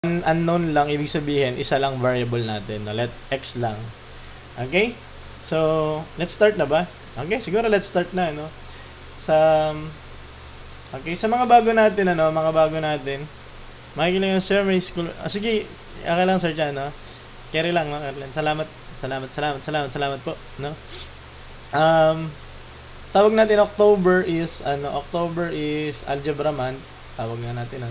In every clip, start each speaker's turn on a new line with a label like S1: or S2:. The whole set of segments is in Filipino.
S1: unknown lang, ibig sabihin, isa lang variable natin. No? Let x lang. Okay? So, let's start na ba? Okay, siguro let's start na, no? Okay, sa mga bago natin, makikinig yung sir, may school, sige, okay lang sir dyan, no? Carry lang, no? Salamat po, no? Tawag natin October is algebra month. Tawag nga natin,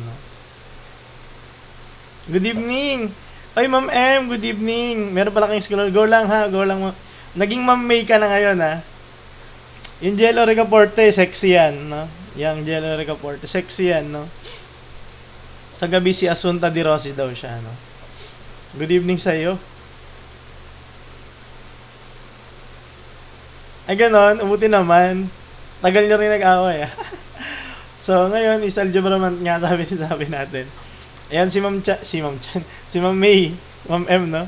S1: Good evening! Ay, Ma'am M, good evening. Meron pala kayong scholar. Go lang, ha? Go lang. Naging Ma'am May ka na ngayon, ha? Yung Jello Ricaporte, sexy yan, no? Yung Jello Ricaporte, sexy yan, no? Sa gabi si Asunta Di Rossi daw siya, no? Good evening sa iyo. Ay, ganon. Umuti naman. Tagal nyo rin nag-away, ha? So, ngayon, is algebra month nga, sabi natin. Ayan, si Ma'am May, Ma'am M, no?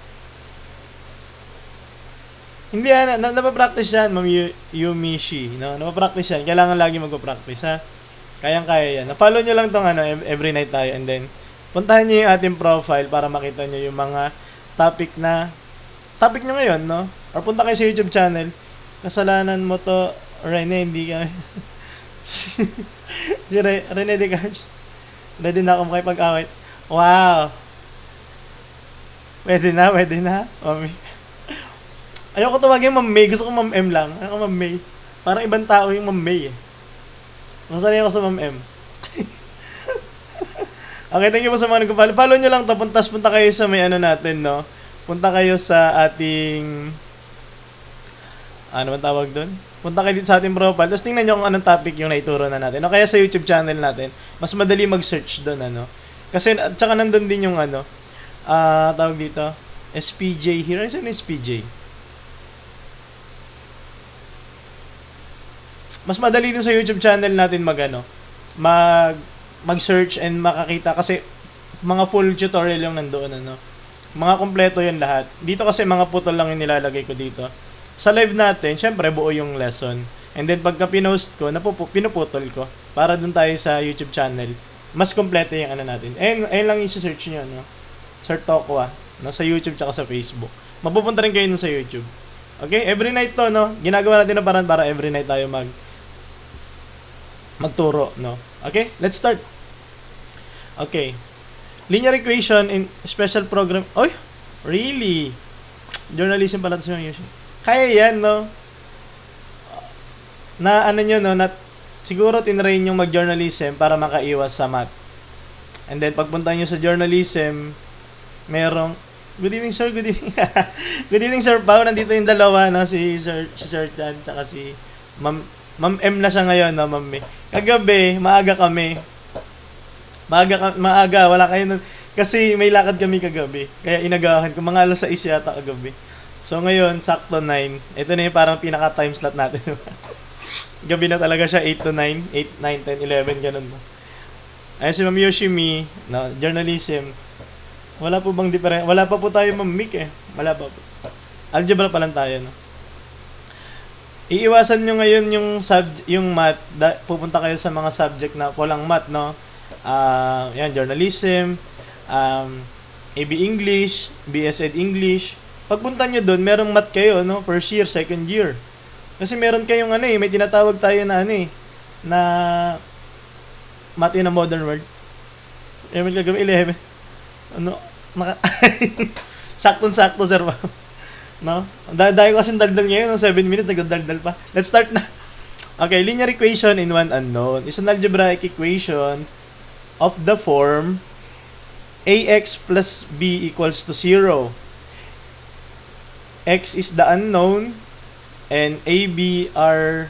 S1: Hindi yan, napapractice yan, Ma'am Yumishi, no? Napapractice yan, kailangan lagi magpapractice, ha? Kayang-kaya yan. Na-follow nyo lang tong every night tayo, and then, puntahan nyo yung ating profile para makita nyo yung mga topic nyo ngayon, no? Or punta kayo sa YouTube channel, kasalanan mo to, Rene, hindi ka, si Rene Decarge. Ready na ako makipag-awit. Wow! Pwede na, Mami. Ayoko tawagin Ma'am May. Gusto ko Ma'am M lang. Ako Ma'am May. Parang ibang tao yung Ma'am May, eh. Masanay ako sa Ma'am M. Okay, thank you po sa mga nagpapalo. Follow nyo lang to. Punta kayo sa may natin, no? Punta kayo sa ating... Ano man tawag doon? Punta kayo dito sa ating profile. Tapos tingnan nyo kung anong topic yung naituro na natin. O kaya sa YouTube channel natin, mas madali mag-search doon, Kasi, at saka nandun din yung tawag dito, SPJ here. Ano yung SPJ? Mas madali din sa YouTube channel natin mag-search and makakita. Kasi, mga full tutorial yung nandoon, Mga kompleto yun lahat. Dito kasi mga putol lang yung nilalagay ko dito. Sa live natin, syempre buo yung lesson. And then pagka pinost ko, pinuputol ko para dun tayo sa YouTube channel. Mas kompleto yung natin. Ayun lang yung search nyo, Sir Tokwa, sa YouTube tsaka sa Facebook. Mapupunta rin kayo sa YouTube. Okay? Every night to, Ginagawa natin na parang para every night tayo magturo, Okay? Let's start. Okay. Linear equation in special program. Oy! Really? Journalism pala ito sa mga YouTube. Kaya yan, Na siguro tinry nyo mag-journalism para makaiwas sa math. And then, pagpunta nyo sa journalism, merong, good evening, sir, good evening. Good evening, Sir Pao. Nandito yung dalawa, si Sir Chan, tsaka si Ma'am M na siya ngayon, Ma'am May. Kagabi, maaga kami. Maaga, wala kayo nun. Kasi may lakad kami kagabi. Kaya inagahan ko, mga alas 6 yata kagabi. So ngayon, sakto 9. Ito na yung parang pinaka-time slot natin. Gabi na talaga siya, 8 to 9. 8, 9, 10, 11, ganun. Ayun si Ma'am Yoshimi, journalism. Wala po bang different? Wala pa po tayo, Ma'am Mick, eh. Wala pa po. Algebra pa lang tayo, Iiwasan nyo ngayon yung math. Pupunta kayo sa mga subject na walang math, yan, journalism, AB English, BS Ed English. Pagpunta nyo doon, merong math kayo, first year, second year. Kasi meron kayong may tinatawag tayo na na math in a modern world. Kagabi 11. Saktong-sakto, sir. Dahil kasi daldal ngayon, 7 minutes, nagdaldal pa. Let's start na. Okay, linear equation in one unknown is an algebraic equation of the form ax plus b equals to 0. X is the unknown and AB are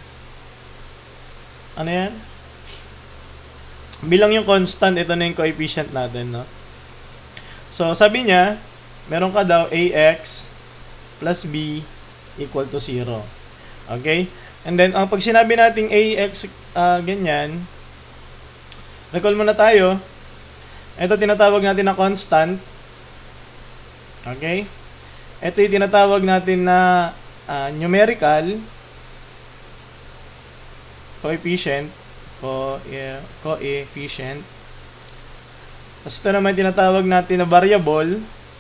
S1: yan? Bilang yung constant, ito na yung coefficient natin, So, sabi niya, meron ka daw ax plus b equal to 0. Okay? And then, pag sinabi nating ax ganyan, recall muna tayo. Ito tinatawag natin na constant. Okay? Ito yung tinatawag natin na numerical coefficient. Tapos ito naman tinatawag natin na variable,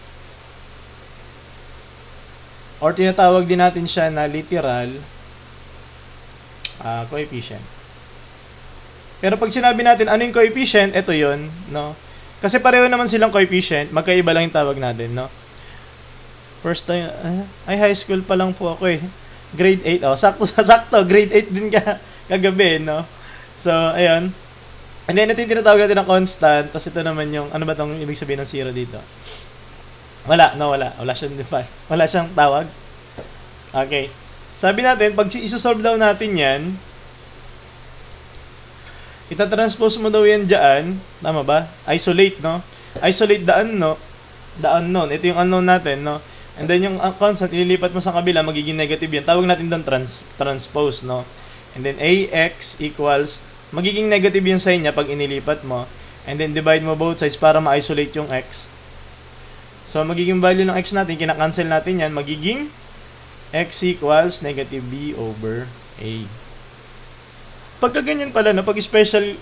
S1: or tinatawag din natin siya na literal coefficient. Pero pag sinabi natin ano yung coefficient, ito yun, no? Kasi pareho naman silang coefficient, magkaiba lang yung tawag natin, no? First time, ay high school pa lang po ako eh. Grade 8, oh, sakto, grade 8 din kagabi, no? So, ayun. And then, ito yung tinatawag natin ng constant, tapos ito naman yung, ano ba itong ibig sabihin ng zero dito? Wala siyang define. Wala siyang tawag. Okay. Sabi natin, pag isosolve daw natin yan, itatranspose mo daw yan dyan. Tama ba? Isolate, no? Isolate the unknown. Ito yung unknown natin, no? And then yung constant, ililipat mo sa kabila, magiging negative yan. Tawag natin doon transpose, no? And then AX equals, magiging negative yung sign niya pag inilipat mo. And then divide mo both sides para ma-isolate yung X. So, magiging value ng X natin, kinakancel natin yan, magiging X equals negative B over A. Pagka ganyan pala, no, pag special,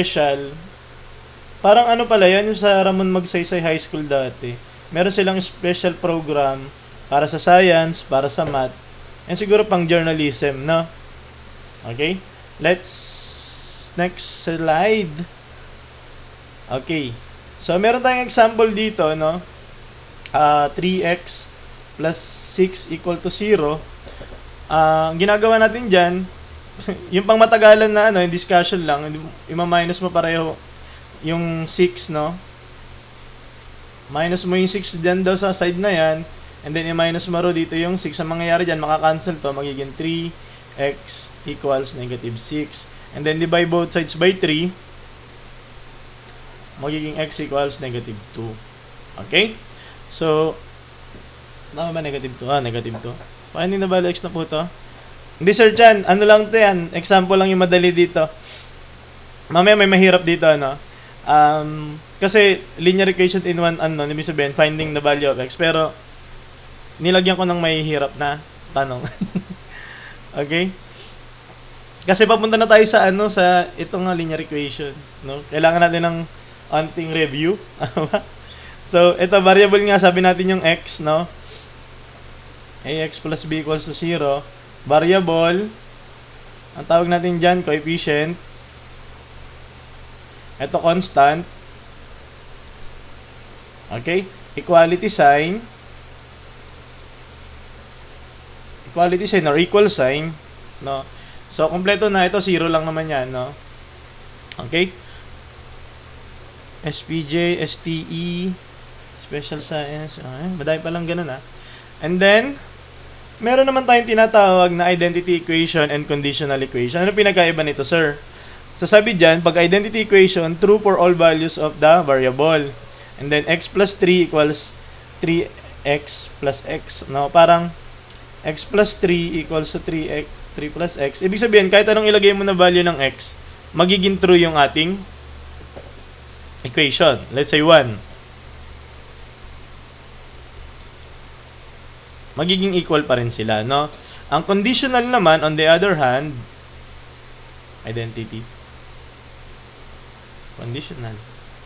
S1: parang ano pala yan, yung sa Ramon Magsaysay High School dati. Meron silang special program para sa science, para sa math, and siguro pang journalism, no? Okay? Next slide. Okay. So, meron tayong example dito, no? 3x plus 6 equal to 0. Ang ginagawa natin dyan, yung pang matagalan na yung discussion lang, ima-minus mo pareho yung 6, no? Minus mo yung 6 dyan daw sa side na yan, and then i-minus mo ro dito yung 6. Ang mangyayari dyan, makakancel to, magiging 3x equals negative 6. And then divide both sides by 3, magiging x equals negative 2. Okay? So, tama ba negative 2? Negative 2. Paano hindi nabalo x na po to? Hindi sir Chan, ano lang to yan? Example lang yung madali dito. Mamaya may mahirap dito, ano? Kasi linear equation in one unknown, ibig sabihin, finding the value of x. Pero, nilagyan ko ng may hirap na tanong. Okay? Kasi papunta na tayo sa sa itong linear equation, no? Kailangan natin ng onting review. So, ito variable nga, sabi natin yung x, no? Ax plus b equals to 0. Variable, ang tawag natin dyan, coefficient. Ito constant. Okay? Equality sign or equal sign, no? So, kompleto na. Ito, 0 lang naman yan, no? Okay? SPJ, STE, Special Science. Madami pa lang ganun, ha? And then, meron naman tayong tinatawag na identity equation and conditional equation. Ano pinagkaiba nito, sir? So, sabi dyan, pag identity equation, true for all values of the variable. And then, x plus 3 equals 3x plus x. No? Parang, x plus 3 equals to 3 plus x. Ibig sabihin, kahit anong ilagay mo na value ng x, magiging true yung ating equation. Let's say 1. Magiging equal pa rin sila, no? Ang conditional naman, on the other hand, identity. Conditional.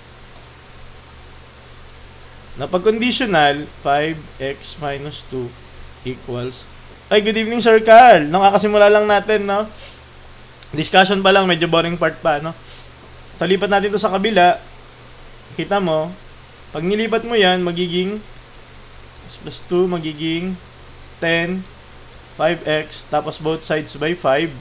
S1: Na pag conditional, 5x minus 2 equals... Ay, good evening, Sir Carl. Nakakasimula lang natin, no? Discussion pa lang, medyo boring part pa, no? Talipat natin to sa kabila. Kita mo, pag nilipat mo yan, magiging plus 2, magiging 10, 5x, tapos both sides by 5.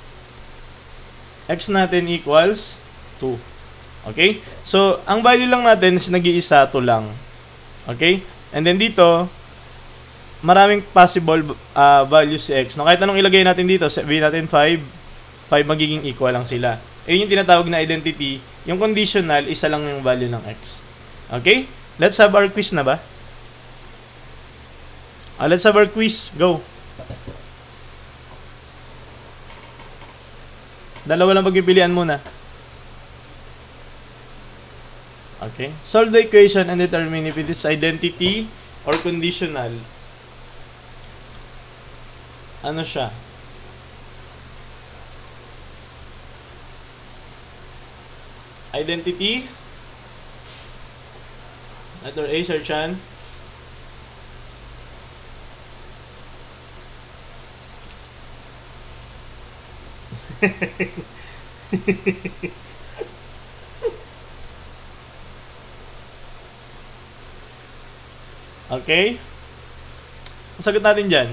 S1: X natin equals 2. Okay? So, ang value lang natin is nag-iisa, 2 lang. Okay? And then dito, maraming possible values si x. No, kahit anong ilagay natin dito, sabihin natin 5 magiging equal lang sila. Ayun yung tinatawag na identity. Yung conditional, isa lang yung value ng x. Okay? Let's have our quiz na ba? Let's have our quiz. Go. Dalawa lang pagpipilian muna. Okay. Solve the equation and determine if it is identity or conditional. Ano siya? Identity Letter A, Sir Chan. Okay? Ang sagot natin dyan.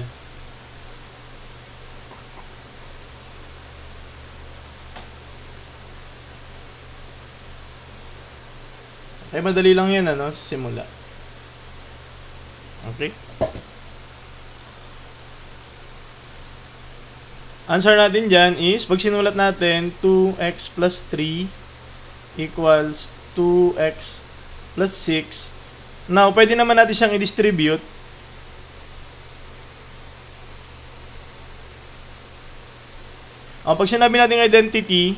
S1: Okay, madali lang yan, ano, sa simula. Okay? Answer natin dyan is, pag sinulat natin, 2x plus 3 equals 2x plus 6. Now, pwede naman natin siyang i-distribute. Pag sinabi natin identity,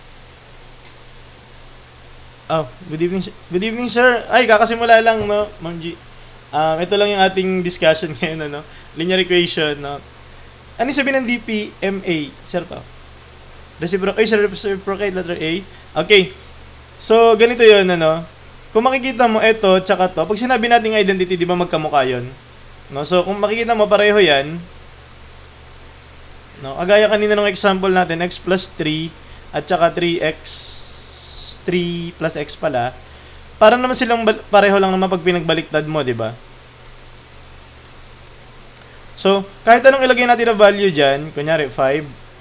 S1: good evening sir. Ay, kakasimula lang, no, Ma'am G. Ito lang yung ating discussion ngayon, ano, linear equation, no. Ano sabihin ng DPMA, sir pa? Reciprocate, letter A. Okay. So, ganito yun, ano. Kung makikita mo ito, tsaka to, pag sinabi natin identity, di ba magkamukha yun? No? So, kung makikita mo pareho yan, no, agaya kanina ng example natin, x plus 3 at saka 3x 3 plus x pala, para naman silang pareho lang naman pag pinagbaliktad mo, di ba? So, kahit anong ilagay natin na value dyan, kunyari 5,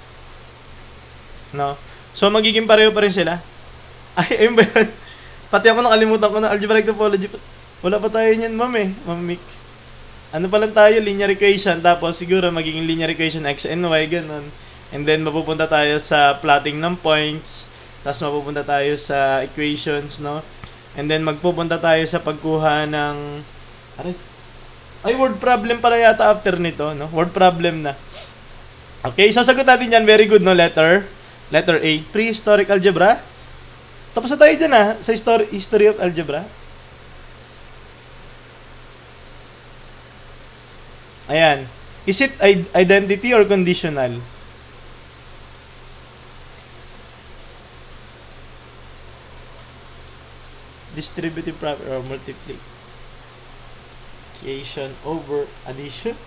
S1: no? So, magiging pareho pa rin sila. Ay, ayun ba yun? Pati ako nakalimutan ko na algebraic topology. Wala pa tayo niyan, ma'am eh. Ma'am Mick. Ano pa lang tayo? Linear equation. Tapos siguro magiging linear equation x and y, ganun. And then mapupunta tayo sa plotting ng points. Tapos mapupunta tayo sa equations, no? And then magpupunta tayo sa pagkuha ng... Ay, word problem pala yata after nito, no? Word problem na. Okay, sasagot natin yan. Very good, no? Letter A. Prehistoric algebra. Tapos na tayo dyan, sa history of algebra. Ayan. Is it identity or conditional? Distributive property or multiplication over addition?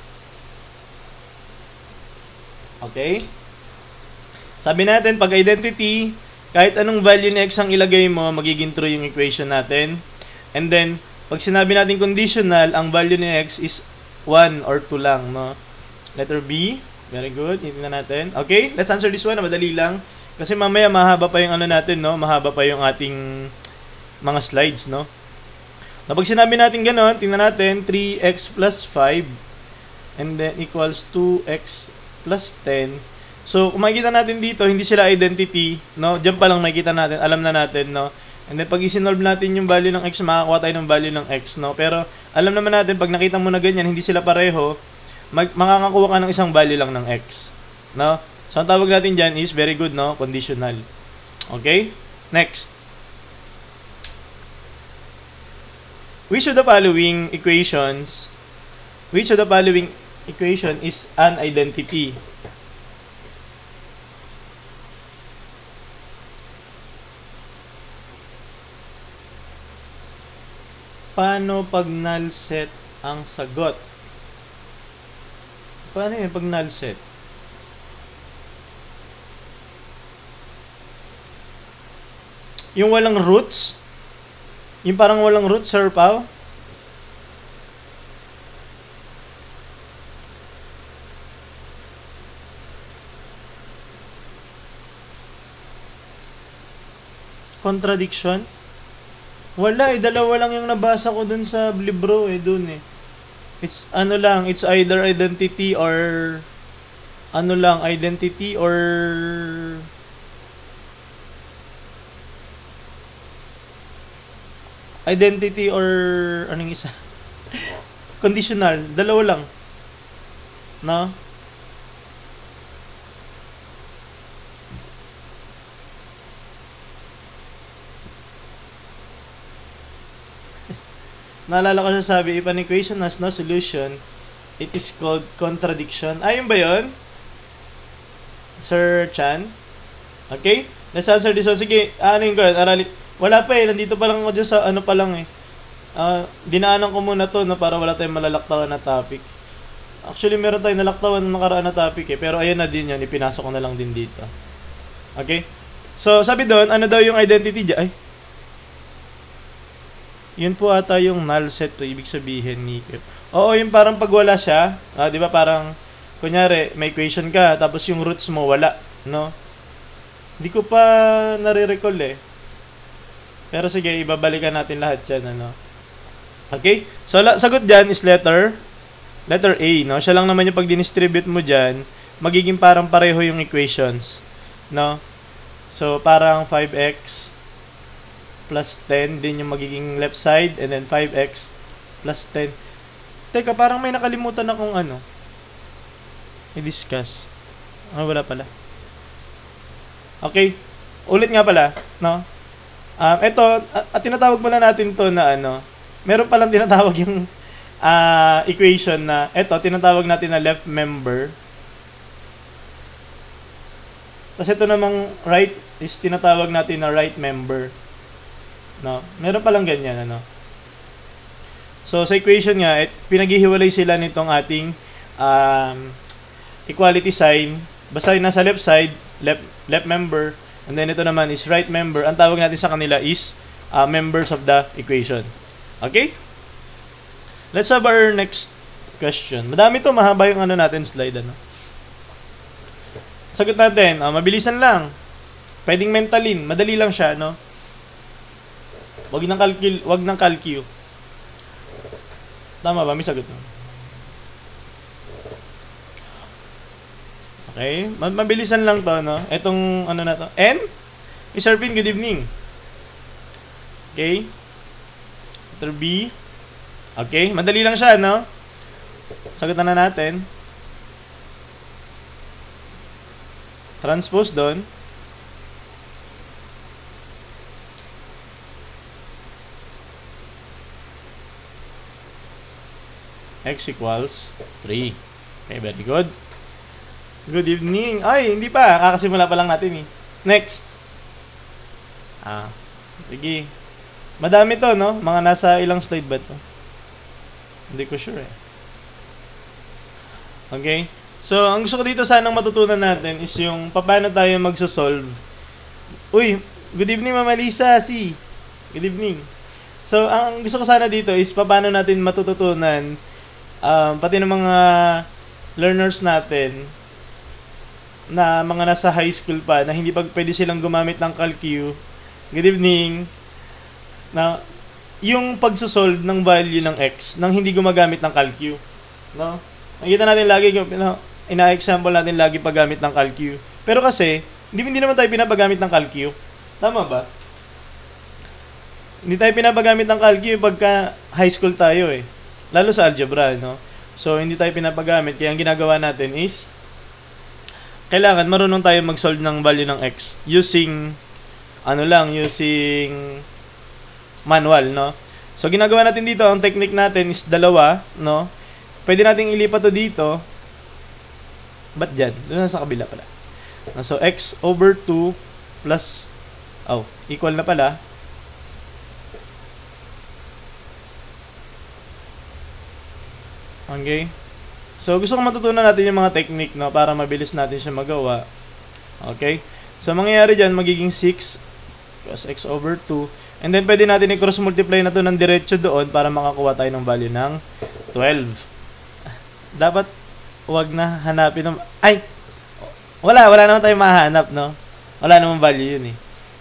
S1: Okay. Sabi natin, pag identity, kahit anong value ni x ang ilagay mo, magiging true yung equation natin. And then, pag sinabi natin conditional, ang value ni x is 1 or 2 lang, no? Letter B. Very good. Tingnan natin. Okay, let's answer this one. Madali lang. Kasi mamaya mahaba pa yung ano natin, no? Mahaba pa yung ating mga slides, no? Na pag sinabi natin gano'n, tingnan natin, 3x plus 5 and then equals 2x plus 10. So, kung makikita natin dito, hindi sila identity, no? Diyan pa lang makikita natin, alam na natin, no? And then, pag isinolve natin yung value ng x, makakuha tayo ng value ng x, no? Pero, alam naman natin, pag nakita mo na ganyan, hindi sila pareho, makakakuha ka ng isang value lang ng x, no? So, ang tawag natin dyan is, very good, no? Conditional. Okay? Next. Which of the following equation is an identity? Paano pag null set ang sagot? Paano yun pag null set? Yung walang roots? Yung parang walang roots, Sir Pao? Contradiction? Wala dalawa lang yung nabasa ko dun sa libro dun It's ano lang, it's either identity or identity or anong isa? Conditional, dalawa lang. No? Naalala ko siya sabi, if an equation has no solution, it is called contradiction. Ayun ba yun? Sir Chan? Okay? Let's answer this one. Sige, ano yung gawin? Arali. Wala pa nandito pa lang ako dyan sa ano pa lang Dinaanan ko muna to, no, para wala tayong malalaktawan na topic. Actually, meron tayong nalaktawan na nakaraan na topic eh, pero ayan na din yun, ipinasok ko na lang din dito. Okay? So, sabi doon, ano daw yung identity dyan? Ay, yun po ata yung null set to, ibig sabihin ni Oo, yung parang pag wala siya, di ba parang, kunyari, may equation ka, tapos yung roots mo wala, no? Hindi ko pa nare-recall eh. Pero sige, ibabalikan natin lahat yan, ano? Okay? So, sagot dyan is letter A, no? Siya lang naman yung pag dinistribute mo dyan, magiging parang pareho yung equations, no? So, parang 5x plus 10 din yung magiging left side, and then 5x plus 10. Teka, parang may nakalimutan akong ano i-discuss. Wala pala. Okay, ulit nga pala, no? Ito, tinatawag pala natin to na ano, meron palang tinatawag yung equation na, ito, tinatawag natin na left member. Tapos ito namang right is tinatawag natin na right member. No? Meron palang ganyan, ano? So, sa equation nga, pinaghihiwalay sila nitong ating equality sign. Basta yung nasa left side, left member, and then ito naman is right member. Ang tawag natin sa kanila is members of the equation. Okay? Let's have our next question. Madami to, mahaba yung ano natin slide, ano? Sagot natin, mabilisan lang. Pwedeng mentalin, madali lang siya, no? Wag ng calcul. Tama ba? May sagot mo. Okay, mabilisan lang to, no? Etong ano na to. N? Miss Arvin, good evening. Okay. Letter B. Okay, madali lang siya, no? Sagutan na natin. Transpose doon. X equals 3. Okay, very good. Good evening. Ay, hindi pa. Kakasimula pa lang natin eh. Next. Sige. Madami to, no? Mga nasa ilang slide ba to? Hindi ko sure eh. Okay. So, ang gusto ko dito sanang matutunan natin is yung paano tayo magsosolve. Uy, good evening Mama Lisa, si. Good evening. So, ang gusto ko sana dito is paano natin matututunan pati ng mga learners natin na mga nasa high school pa na hindi pa pwede silang gumamit ng calcu. Good evening. Na yung pagsosolve ng value ng x nang hindi gumagamit ng calcu, no? Nakita natin lagi ina-example natin lagi paggamit ng calcu. Pero kasi hindi naman tayo pinapagamit ng calcu. Tama ba? Hindi tayo pinapagamit ng calcu pagka high school tayo eh. Lalo sa algebra, no? So, hindi tayo pinapagamit. Kaya ang ginagawa natin is kailangan marunong tayo mag-solve ng value ng x using using manual, no? So, ginagawa natin dito, ang technique natin is dalawa, no? Pwede nating ilipat to dito. Ba't dyan? Doon sa kabila pala. So, x over 2 plus, equal na pala. Okay? So, gusto ko matutunan natin yung mga technique, no? Para mabilis natin siya magawa. Okay? So, mangyayari dyan, magiging 6 plus x over 2. And then, pwede natin i-cross multiply na to ng diretso doon para makakuha tayo ng value ng 12. Dapat, wag na hanapin ng... Ay! Wala naman tayong mahanap, no? Wala naman value yun, eh.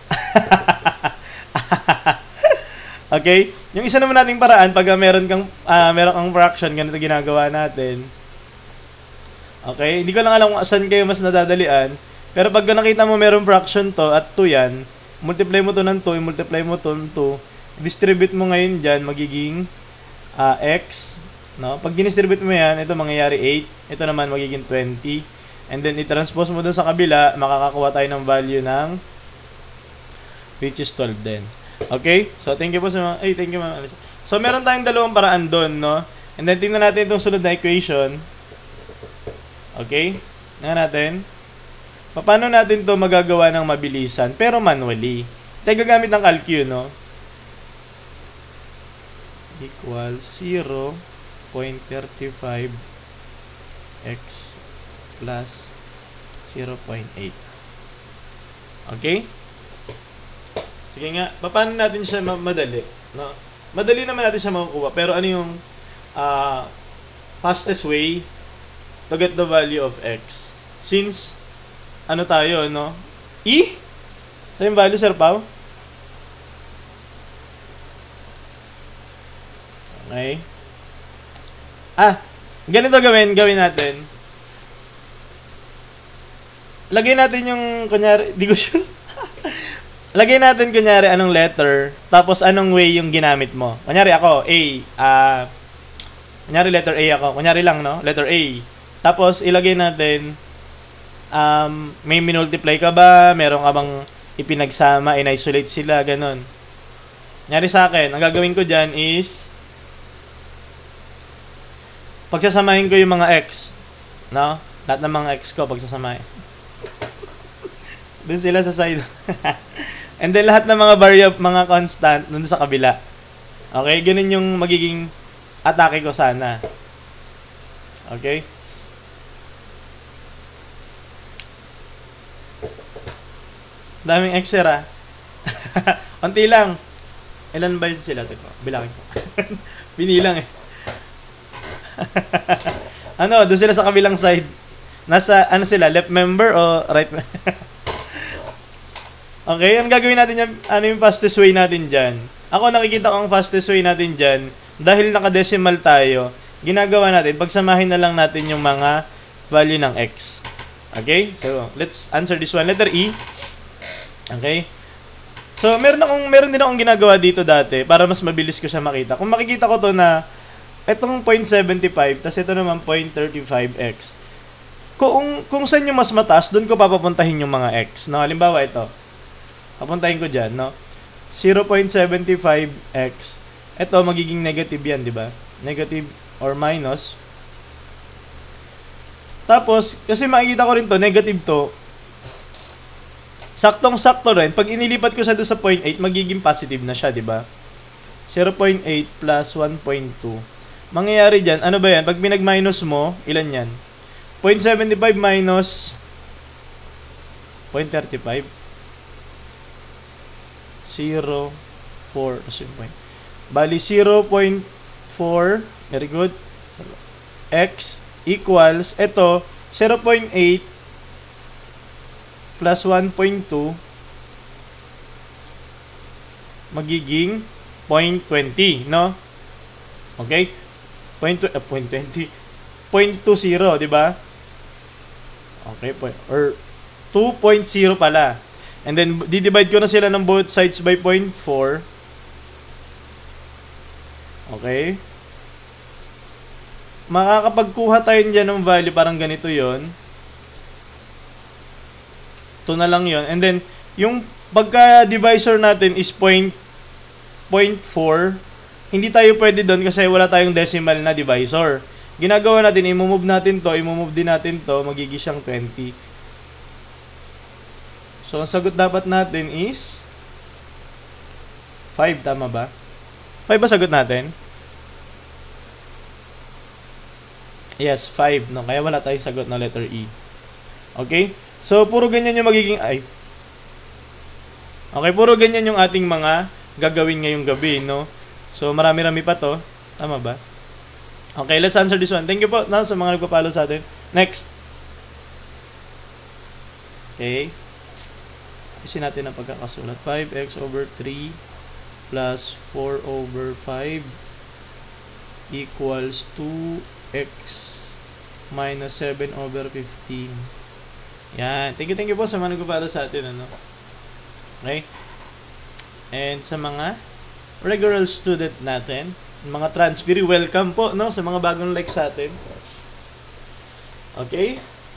S1: Okay? Yung isa naman nating paraan, pag meron kang fraction, ganito ginagawa natin. Okay? Hindi ko lang alam kung saan kayo mas nadadalian. Pero pag nakita mo meron fraction to at 2 yan, multiply mo to ng 2, multiply mo to ng 2, distribute mo ngayon dyan, magiging x. No? Pag dinistribute mo yan, ito mangyayari 8. Ito naman magiging 20. And then, i-transpose mo dun sa kabila, makakakuha tayo ng value ng which is 12 din. Okay? So, thank you po sa mga... thank you, Ma'am Alisa. So, meron tayong dalawang paraan doon, no? And then, tingnan natin itong sunod na equation. Okay? Tingnan natin. Paano natin to magagawa ng mabilisan, pero manually? Tayo gagamit ng calcu, no? equals 0.35 x plus 0.8. Okay? Sige nga, paano natin siya madali? No? Madali naman natin siya makukuha, pero ano yung fastest way to get the value of x? Since, ano tayo, no? Ito yung value, Sir Pao? Okay. Ganito gawin natin. Lagay natin yung, kunyari, di ko sure. Lagay natin, kunyari, anong letter, tapos anong way yung ginamit mo. Kunyari ako, kunyari letter A ako. Kunyari lang, no? Letter A. Tapos, ilagay natin, may minultiply ka ba? Meron ka bang ipinagsama, in-isolate sila, ganun. Kunyari sa akin, ang gagawin ko dyan is, pagsasamahin ko yung mga x, no? Lahat ng mga x ko pagsasamahin. Doon sila sa side. And then lahat ng mga mga constant doon sa kabila. Okay, ganun yung magiging atake ko sana. Okay? Daming x ah. Unti lang. Ilan ba yun sila? Bilangin ko. Binilang eh. Doon sila sa kabilang side. Nasa, sila, left member o right member? Okay, ang gagawin natin yan, yung fastest way natin dyan? Ako nakikita ko ang fastest way natin dyan, dahil naka-decimal tayo, ginagawa natin, pagsamahin na lang natin yung mga value ng x. Okay, so, let's answer this one. Letter E. Okay. So, meron din akong ginagawa dito dati, para mas mabilis ko siya makita. Kung makikita ko to na, itong 0.75, tas ito naman 0.35x. Kung saan yung mas mataas, doon ko papapuntahin yung mga x. No, halimbawa ito. Papuntahin ko dyan, no? 0.75x. Ito, magiging negative yan, di ba? Negative or minus. Tapos, kasi makikita ko rin to, negative to. Saktong-sakto rin. Pag inilipat ko siya doon sa 0.8, magiging positive na siya, di ba? 0.8 plus 1.2. Mangyayari dyan, ano ba yan? Pag pinag-minus mo, ilan yan? 0.75 minus 0.35. 0.4. Bali, 0.4. Very good. X equals, ito, 0.8 plus 1.2 magiging 0.20, no? Okay? 0.20. 0.20, di ba? Okay, or 2.0 pala. And then, di-divide ko na sila ng both sides by 0.4. Okay? Makakapagkuha tayo dyan ng value, parang ganito yon. 2 na lang yon. And then, yung pagka-divisor natin is 0.4. Hindi tayo pwede doon kasi wala tayong decimal na divisor. Ginagawa natin, i-move natin to, i-move din natin to, magiging siyang 20. So, ang sagot dapat natin is 5, tama ba? 5 ba sagot natin? Yes, 5, no? Kaya wala tayong sagot na letter E. Okay? So, puro ganyan yung magiging Okay, puro ganyan yung ating mga gagawin ngayong gabi, no? So, marami-rami pa to. Tama ba? Okay, let's answer this one. Thank you po sa mga nagpapalo sa atin. Next. Okay. Isin natin ang pagkakasulat. 5x over 3 plus 4 over 5 equals 2x minus 7 over 15. Yan. Thank you po sa mga nagpapalo sa atin. Okay? And sa mga regular student natin, mga transferee, welcome po, no? Sa mga bagong like sa atin. Okay?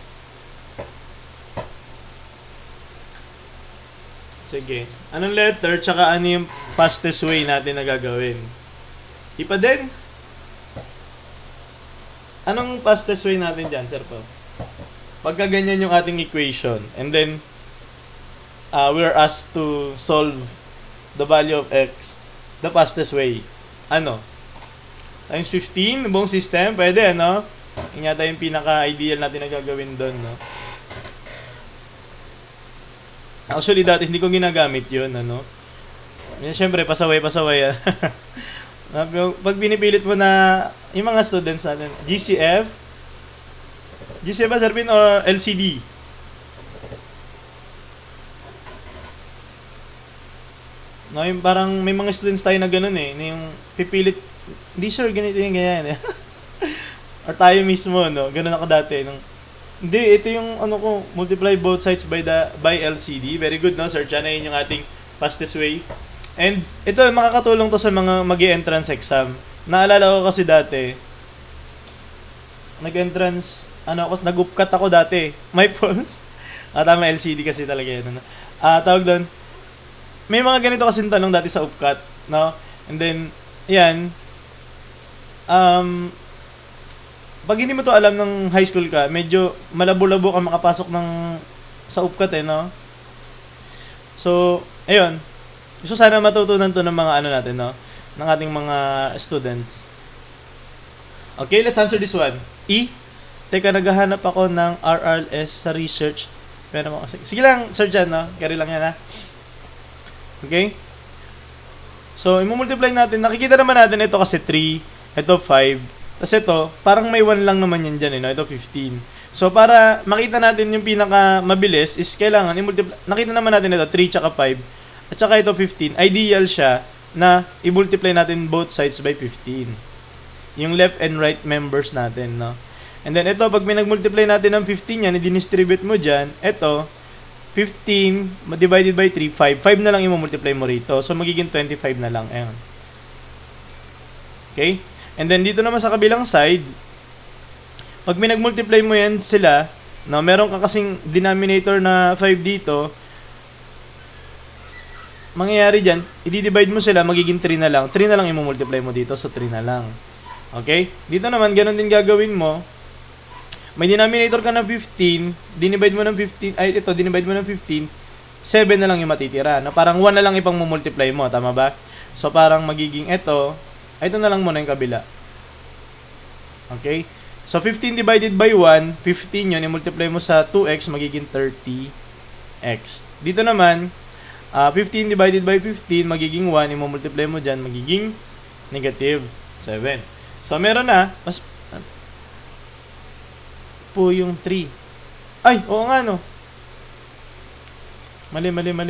S1: Sige. Anong letter, tsaka ano yung fastest way natin na gagawin? Ipa din? Anong fastest way natin dyan, Sir Pao? Pagka ganyan yung ating equation, and then, we're asked to solve the value of x, the fastest way. Ano? Times 15, buong system. Pwede, ano? Yun yata yung pinaka-ideal natin na gagawin doon, no? Actually, dati hindi ko ginagamit yun, ano? Siyempre, pasaway-pasaway yan. Pag binipilit mo na yung mga students natin, GCF ba, Sir Pin, or LCD? No, yung parang may mga students tayo na ganun eh, na yung pipilit, hindi sure, ganito yung ganyan eh. Or tayo mismo, no? Ganun ako dati. Hindi, ito yung ano ko, multiply both sides by LCD. Very good, no, Sir Chan? Ayun yung ating fastest way. And ito, makakatulong to sa mga mag-entrance exam. Naalala ko kasi dati, nag-entrance, nag-upcut ako dati. My pulse. Tama, LCD kasi talaga yan. Tawag doon, may mga ganito kasing tanong dati sa upcut, no? And then, yan, pag hindi mo to alam ng high school ka, medyo malabo-labo ka makapasok sa upcut eh, no? So, ayun. So, sana matutunan to ng mga natin, no? Ng ating mga students. Okay, let's answer this one. E. Teka, naghahanap ako ng RRS sa research. Pero sige lang, Sir Jan, no? Carry lang yan, ha? Okay? So, i-multiply natin. Nakikita naman natin ito kasi 3, ito 5. Tapos ito, parang may 1 lang naman yan dyan, no? Ito 15. So, para makita natin yung pinaka mabilis is kailangan i-multiply. Nakita naman natin ito, 3 tsaka 5. At saka ito 15. Ideal siya na i-multiply natin both sides by 15. Yung left and right members natin, no? And then ito, pag may nag-multiply natin ng 15 yan, i-distribute mo dyan, ito, 15 divided by 3, 5. 5 na lang i-multiply mo rito. So, magiging 25 na lang. Ayan. Okay? And then, dito naman sa kabilang side, pag may nag-multiply mo yan sila, no, meron ka kasing denominator na 5 dito, mangyayari dyan, i-divide mo sila, magiging 3 na lang. 3 na lang i-multiply mo dito, so 3 na lang. Okay? Dito naman, ganun din gagawin mo. May denominator ka ng 15, dinivide mo ng 15, dinivide mo ng 15, 7 na lang yung matitira. No? Parang 1 na lang ipang multiply mo, tama ba? So, parang magiging ito na lang muna yung kabila. Okay? So, 15 divided by 1, 15 yun, i-multiply mo sa 2x, magiging 30x. Dito naman, 15 divided by 15, magiging 1, i-multiply mo dyan, magiging negative 7. So, meron na, mas po yung 3. Ay, oo nga, no. Mali.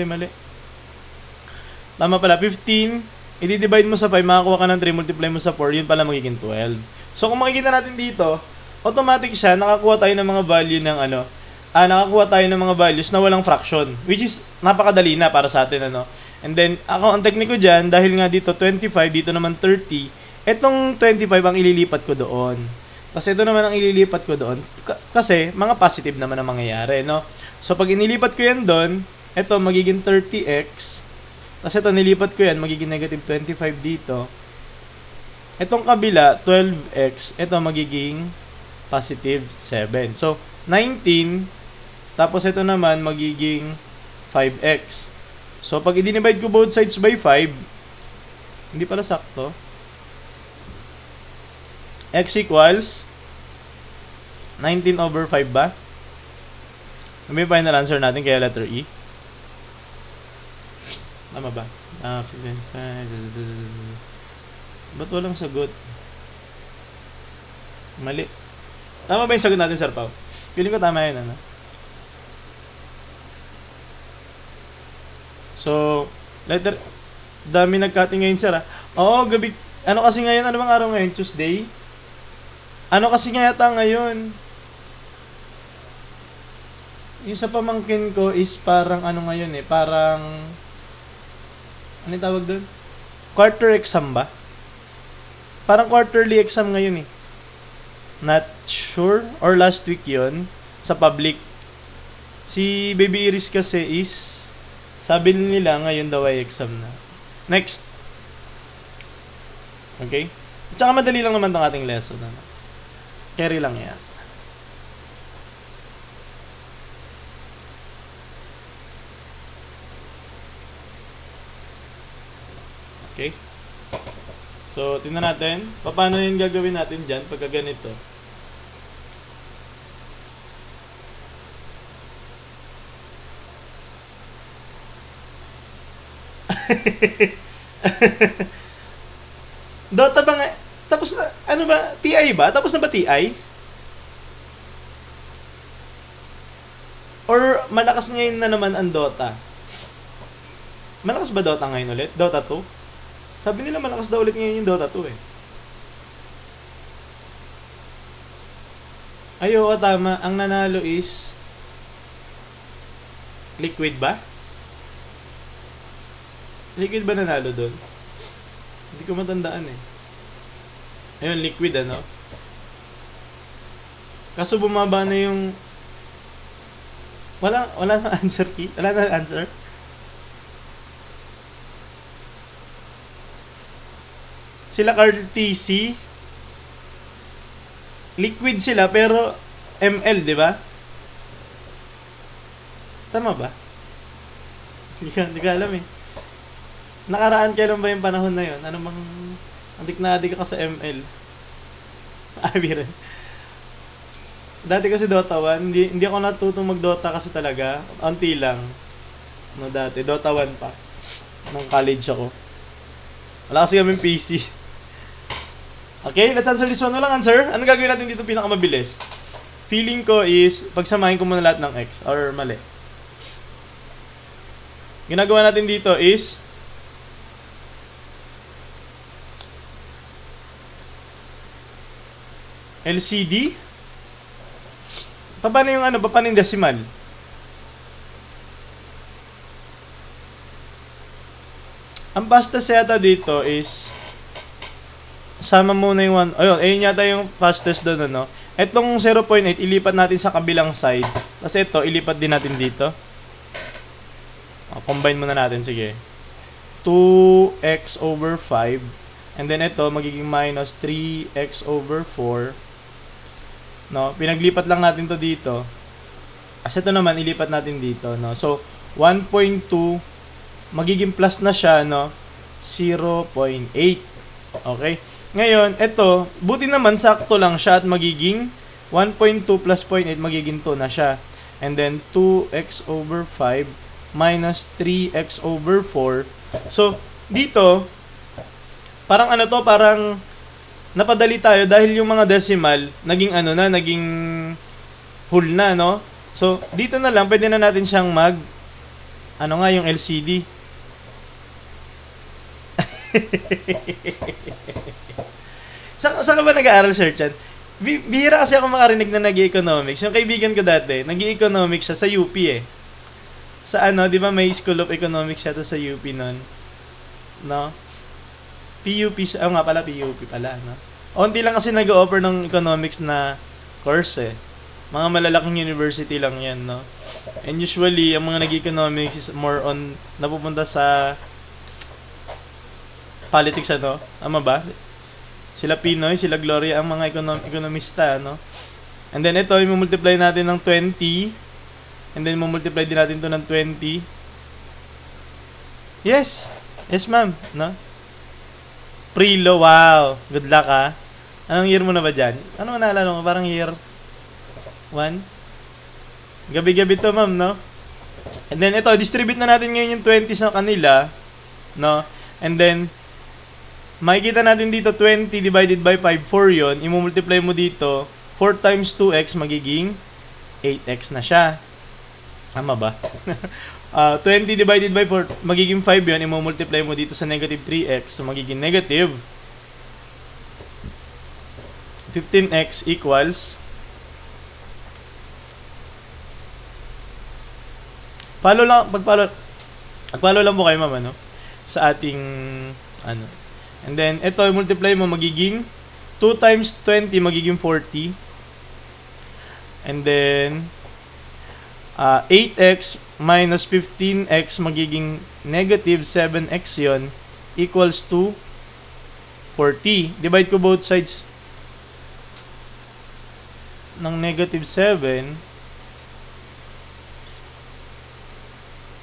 S1: Tama pala, 15, i-divide mo sa 5, makakuha ka ng 3, multiply mo sa 4, yun pala magiging 12. So, kung makikita natin dito, automatic siya, nakakuha tayo ng mga value ng nakakuha tayo ng mga values na walang fraction, which is napakadali na para sa atin, ano. And then, ang technique ko dyan, dahil nga dito 25, dito naman 30, etong 25 ang ililipat ko doon. Kasi ito naman ang ililipat ko doon. Kasi, mga positive naman ang mangyayari, no? So, pag inilipat ko yan doon, ito magiging 30x. Kasi ito, nilipat ko yan, magiging negative 25 dito. Itong kabila, 12x. Ito, magiging positive 7. So, 19. Tapos, ito naman, magiging 5x. So, pag i-divide ko both sides by 5, hindi pala sakto. X equals 19 over 5 ba? Ano yung final answer natin kaya letter E? Tama ba? Ba't walang sagot? Mali. Tama ba yung sagot natin, Sir Pao? Feeling ko tama yun, ano? So, letter... Dami nag-cutting ngayon, Sir, ha? Oo, gabi... Ano kasi ngayon? Ano bang araw ngayon? Tuesday? Ano kasi nga yata ngayon? Yung sa pamangkin ko is parang ano ngayon eh, parang ano yung tawag doon? Quarter exam ba? Parang quarterly exam ngayon eh. Not sure, or last week yon sa public. Si Baby Iris kasi is sabi nila ngayon daw ay exam na. Next. Okay? At saka madali lang naman tong ating lesson. Ano? Carry lang yan. Okay? So, tingnan natin. Paano yung gagawin natin dyan pagka ganito? Dota ba nga? Tapos na, ano ba? TI ba? Tapos na ba TI? Or malakas ngayon na naman ang Dota? Malakas ba Dota ngayon ulit? Dota 2? Sabi nila malakas daw ulit ngayon yung Dota 2 eh. Ay, oo, tama. Ang nanalo is Liquid ba? Liquid ba nanalo doon? Hindi ko matandaan eh. Ayun, Liquid ano? Kaso bumaba na yung... Wala na answer key? Wala na answer? Sila Carl TC. Liquid sila pero ML, di ba? Tama ba? Hindi ko alam eh. Nakaraan kailan ba yung panahon na yun? Ano bang adik na adik ka sa ML? Abi rin. Dati kasi Dota 1, hindi ako natutong mag-Dota kasi talaga. Unti lang. No, dati. Dota 1 pa. Nung college ako. Wala kasi kaming PC. Okay, let's answer this one. Walang answer. Ano gagawin natin dito pinakamabilis? Feeling ko is, pagsamahin ko muna lahat ng X. Or mali. Ginagawa natin dito is, LCD. Paano yung ano? Paano yung decimal? Ang fastest yata dito is sama muna yung 1. Ayun yata yung fastest doon, ano? Etong 0.8 ilipat natin sa kabilang side. Tapos ito ilipat din natin dito. Combine muna natin, sige. 2x over 5. And then ito magiging minus 3x over 4. No, pinaglipat lang natin to dito. Kasi ito naman ilipat natin dito, no. So 1.2 magiging plus na siya, no. 0.8. Okay? Ngayon, ito, buti naman sakto lang siya at magiging 1.2 plus 0.8 magiging 2 na siya. And then 2x over 5 minus 3x over 4. So, dito parang ano to, parang napadali tayo dahil yung mga decimal naging ano na, naging whole na, no? So, dito na lang pwede na natin siyang ano nga yung LCD. Saan ka ba nag-aaral, Sir Chan? Bihira kasi ako makarinig na nag-economics. Yung kaibigan ko dati, nag-economics siya sa UP eh. Sa ano, di ba may School of Economics yata sa UP nun? No? PUP, nga pala, PUP pala, no? Onti lang kasi nag-offer ng economics na course eh. Mga malalaking university lang yan, no? And usually, ang mga nag-economics is more on, napupunta sa politics, ano? Ama ba? Sila Pinoy, sila Gloria, ang mga ekonomista, no? And then ito, i-multiply natin ng 20. And then, i-multiply din natin to ng 20. Yes! Yes, ma'am, no? Prelo, wow! Good luck, ah. Anong year mo na ba dyan? Ano naalala mo? Parang year 1? Gabi-gabi to, ma'am, no? And then, ito, distribute na natin ngayon yung 20 sa kanila, no? And then, makikita natin dito 20 divided by 5, 4 yun. I-multiply mo dito, 4 times 2x magiging 8x na siya. Tama ba? 20 divided by 4, magiging 5 yun. I-multiply mo dito sa negative 3x. So, magiging negative 15x equals pagpalo lang po kayo, ma'am, ano? Sa ating, ano. And then, ito, multiply mo, magiging 2 times 20, magiging 40. And then, 8x minus 15x, magiging negative 7x yon, equals to 40. Divide ko both sides ng negative 7.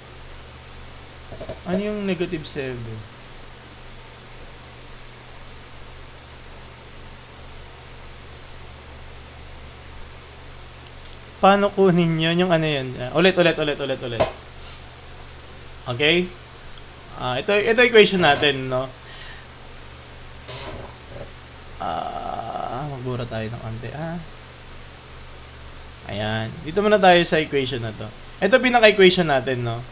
S1: Ano yung negative 7? Paano kunin yun? Yung ano yun? Ulit. Okay? Ito equation natin, no? Magbura tayo ng konti, Ayan. Dito muna tayo sa equation na to. Ito pinaka-equation natin, no?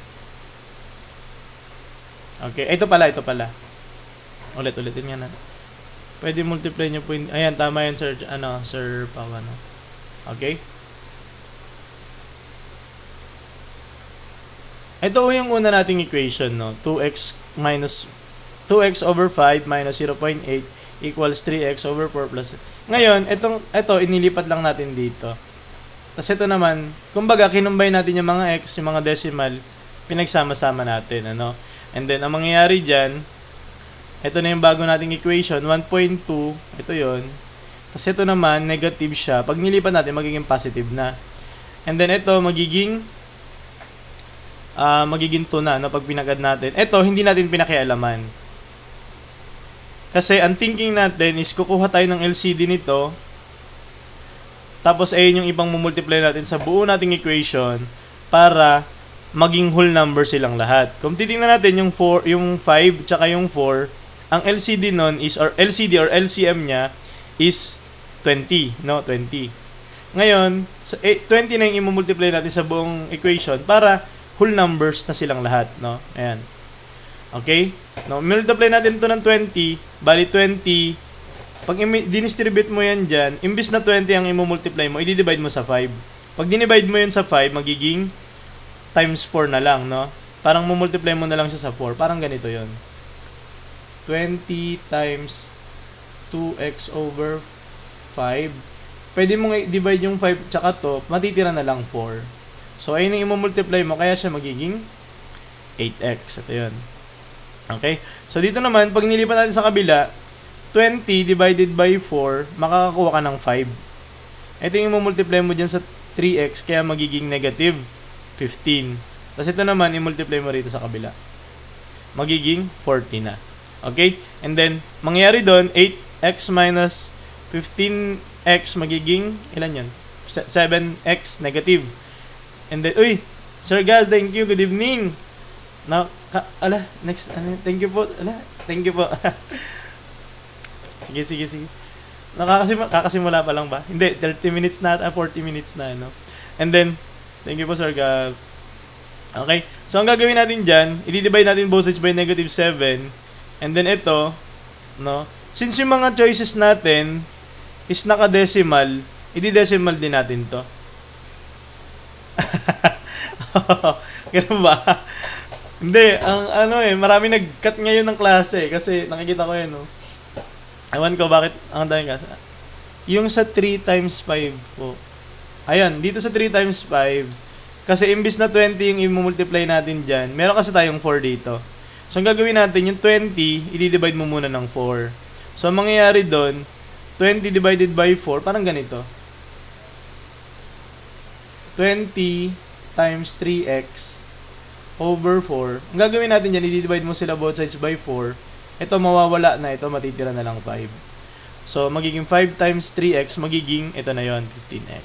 S1: Okay. Ito pala. Ulitin nga na. Pwede multiply nyo po. Ayan, tama yan, Sir. Sir Pawano. Okay? Ito yung una nating equation, no? 2x over 5 minus 0.8 equals 3x over 4 plus... Ngayon, ito, inilipat lang natin dito. Tapos ito naman, kumbaga, kinumbine natin yung mga x, yung mga decimal, pinagsama-sama natin, ano? And then, ang mangyayari dyan, ito na yung bago nating equation, 1.2, ito yon. Tapos ito naman, negative siya. Pag nilipat natin, magiging positive na. And then, ito, magiging 2 na, no, pag pinagad natin. Ito, hindi natin pinakialaman. Kasi, ang thinking natin is, kukuha tayo ng LCD nito, tapos, ayun yung ibang mumultiply natin sa buo nating equation para maging whole number silang lahat. Kung titingnan natin yung 5 tsaka yung 4, ang LCD nun is, or LCD or LCM niya is 20, no? 20. Ngayon, 20 na yung imumultiply natin sa buong equation para whole numbers na silang lahat, no? Ayan. Okay? No, multiply natin ito ng 20, bali 20. Pag dinistribute mo yan dyan, imbis na 20 ang imumultiply mo, i-divide mo sa 5. Pag dinivide mo yun sa 5, magiging times 4 na lang, no? Parang mumultiply mo na lang siya sa 4. Parang ganito yon. 20 times 2x over 5. Pwede mong i-divide yung 5 tsaka to, matitira na lang 4. So, ayun yung imumultiply mo, kaya siya magiging 8x. Ito yun. Okay? So, dito naman, pag nilipat natin sa kabila, 20 divided by 4, makakakuha ka ng 5. Ito yung i-multiply mo dyan sa 3x, kaya magiging negative 15. Tapos ito naman, i-multiply mo rito sa kabila. Magiging 40 na. Okay? And then, mangyayari doon, 8x minus 15x, magiging, ilan yun? 7x negative. And then, uy, Sir Gaz, thank you, good evening. Now, next, thank you po. Thank you po. Sige. Kakasimula pa lang ba? Hindi, 30 minutes na at 40 minutes na, no? And then, thank you po, Sir Gab. Okay, so ang gagawin natin dyan, i-divide natin both sides by negative 7. And then ito, no? Since yung mga choices natin is naka-decimal, i-decimal din natin to. Ganun ba? Hindi, marami nag-cut ngayon ng klase kasi nakikita ko yun, no? Ewan ko bakit ang daming kasi. Yung sa 3 times 5 po. Ayun, dito sa 3 times 5, kasi imbis na 20 yung i-multiply natin dyan, meron kasi tayong 4 dito. So, ang gagawin natin, yung 20, i-divide mo muna ng 4. So, ang mangyayari doon, 20 divided by 4, parang ganito. 20 times 3x over 4. Ang gagawin natin dyan, i-divide mo sila both sides by 4. Ito mawawala na, ito matitira na lang 5. So, magiging 5 times 3x, magiging, ito na yon 15x.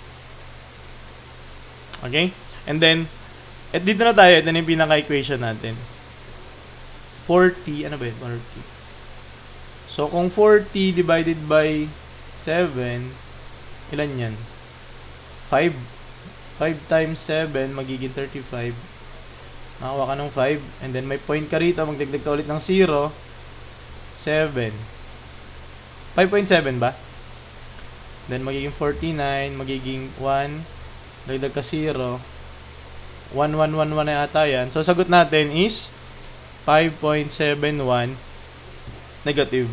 S1: Okay? And then, dito na tayo, ito na yung pinaka-equation natin. 40, ano ba yun? 40. So, kung 40 divided by 7, ilan yan? 5. 5 times 7, magiging 35. Makakuha ka ng 5. And then, may point ka rito, magdagdag ka ulit ng 0. 7. 5.7 ba? Then, magiging 49, magiging 1, dagdag ka 0. 1,111 na yata yan. So, sagot natin is 5.71 negative.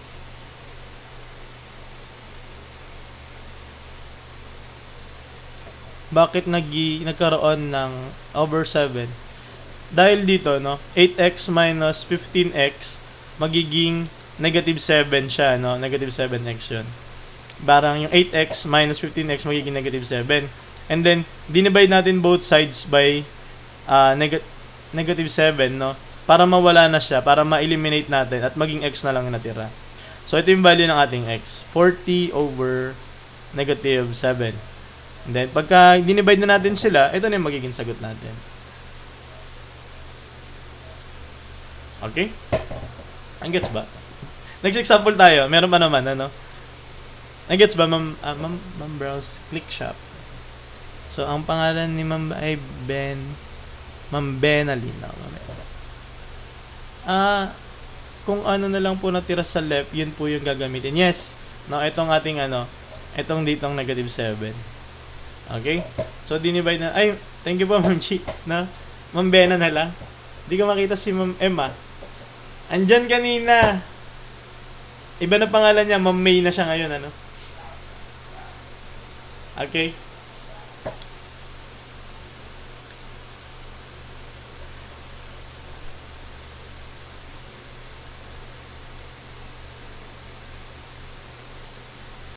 S1: Bakit nagkaroon ng over 7? Dahil dito, no, 8x minus 15x, magiging negative 7 siya, no? Negative 7x yun. Parang yung 8x minus 15x magiging negative 7. And then, dinivide natin both sides by negative 7, no? Para mawala na siya, para ma-eliminate natin at maging x na lang yung natira. So, ito yung value ng ating x. 40 over negative 7. And then, pagka dinivide na natin sila, ito na yung magiging sagot natin. Okay? Ang gets ba? Next example tayo. Meron pa naman, ano? Ang gets ba, Ma'am Browse Click Shop. So, ang pangalan ni Ma'am ay Ma'am Benalyn. Kung ano na lang po natira sa left, yun po yung gagamitin. Yes. No, itong ating itong ditong negative 7. Okay? So, dinivide na. Ay, thank you po, Ma'am Chi. No? Ma'am Bena na lang. Hindi ko makita si Ma'am Emma. Andyan kanina. Iba na pangalan niya. Ma'am May na siya ngayon, ano? Okay?